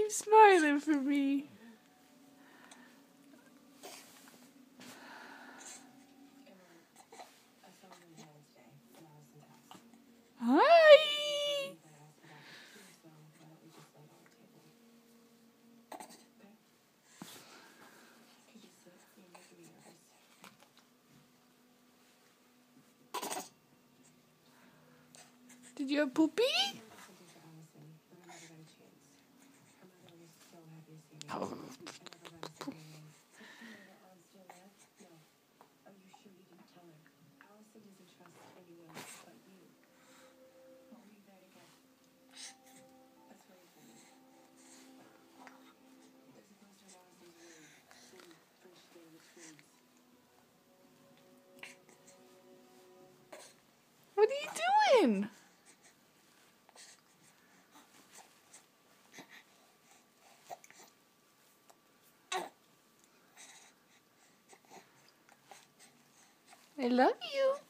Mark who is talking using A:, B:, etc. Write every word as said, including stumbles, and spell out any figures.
A: He's smiling for me. Hi. Did you have poopy? Oh. What are you doing? I love you.